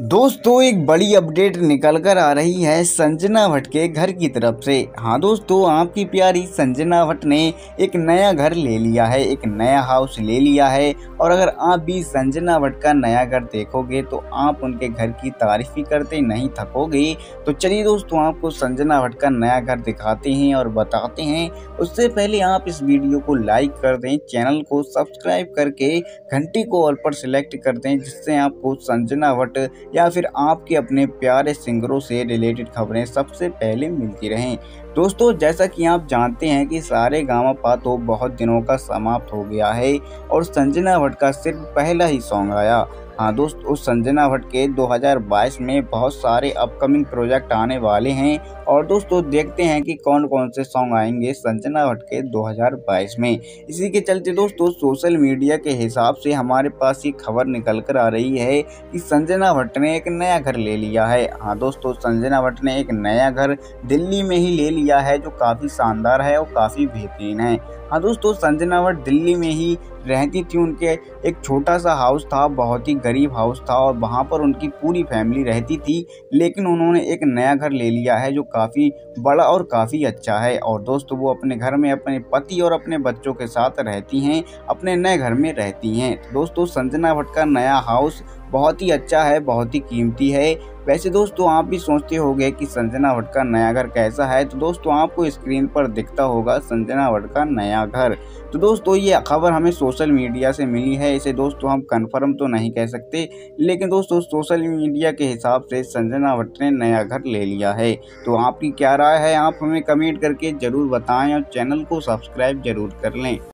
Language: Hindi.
दोस्तों एक बड़ी अपडेट निकल कर आ रही है संजना भट्ट के घर की तरफ से। हाँ दोस्तों, आपकी प्यारी संजना भट्ट ने एक नया घर ले लिया है, एक नया हाउस ले लिया है। और अगर आप भी संजना भट्ट का नया घर देखोगे तो आप उनके घर की तारीफ ही करते नहीं थकोगे। तो चलिए दोस्तों, आपको संजना भट्ट का नया घर दिखाते हैं और बताते हैं। उससे पहले आप इस वीडियो को लाइक कर दें, चैनल को सब्सक्राइब करके घंटी को ऑल पर सिलेक्ट कर दें, जिससे आपको संजना भट्ट या फिर आपके अपने प्यारे सिंगरों से रिलेटेड खबरें सबसे पहले मिलती रहें। दोस्तों, जैसा कि आप जानते हैं कि सारेगामापा तो बहुत दिनों का समाप्त हो गया है और संजना भट्ट का सिर्फ पहला ही सॉन्ग आया। हाँ दोस्तों, उस संजना भट्ट के 2022 में बहुत सारे अपकमिंग प्रोजेक्ट आने वाले हैं। और दोस्तों देखते हैं कि कौन कौन से सॉन्ग आएंगे संजना भट्ट के 2022 में। इसी के चलते दोस्तों सोशल मीडिया के हिसाब से हमारे पास ये खबर निकल कर आ रही है कि संजना भट्ट ने एक नया घर ले लिया है। हाँ दोस्तों, संजना भट्ट ने एक नया घर दिल्ली में ही ले लिया है, जो काफ़ी शानदार है और काफ़ी बेहतरीन है। हाँ दोस्तों, संजना भट्ट दिल्ली में ही रहती थी। उनके एक छोटा सा हाउस था, बहुत ही गरीब हाउस था और वहाँ पर उनकी पूरी फैमिली रहती थी। लेकिन उन्होंने एक नया घर ले लिया है जो काफ़ी बड़ा और काफ़ी अच्छा है। और दोस्तों वो अपने घर में अपने पति और अपने बच्चों के साथ रहती हैं, अपने नए घर में रहती हैं। दोस्तों संजना भट्ट का नया हाउस बहुत ही अच्छा है, बहुत ही कीमती है। वैसे दोस्तों आप भी सोचते होंगे कि संजना भट्ट का नया घर कैसा है, तो दोस्तों आपको स्क्रीन पर दिखता होगा संजना भट्ट का नया घर। तो दोस्तों ये खबर हमें सोशल मीडिया से मिली है, इसे दोस्तों हम कंफर्म तो नहीं कह सकते, लेकिन दोस्तों सोशल मीडिया के हिसाब से संजना भट्ट ने नया घर ले लिया है। तो आपकी क्या राय है, आप हमें कमेंट करके ज़रूर बताएं और चैनल को सब्सक्राइब जरूर कर लें।